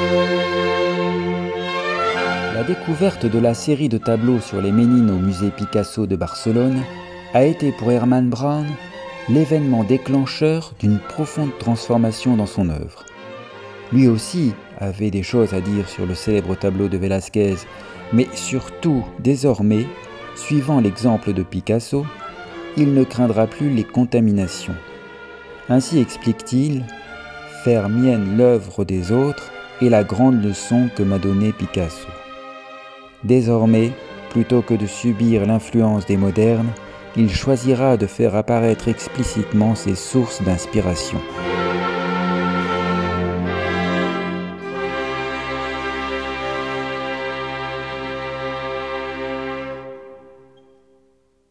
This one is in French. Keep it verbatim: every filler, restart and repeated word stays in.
La découverte de la série de tableaux sur les Ménines au musée Picasso de Barcelone a été pour Herman Braun l'événement déclencheur d'une profonde transformation dans son œuvre. Lui aussi avait des choses à dire sur le célèbre tableau de Velázquez, mais surtout, désormais, suivant l'exemple de Picasso, il ne craindra plus les contaminations. Ainsi explique-t-il, « Faire mienne l'œuvre des autres est la grande leçon que m'a donnée Picasso. Désormais, plutôt que de subir l'influence des modernes, il choisira de faire apparaître explicitement ses sources d'inspiration. »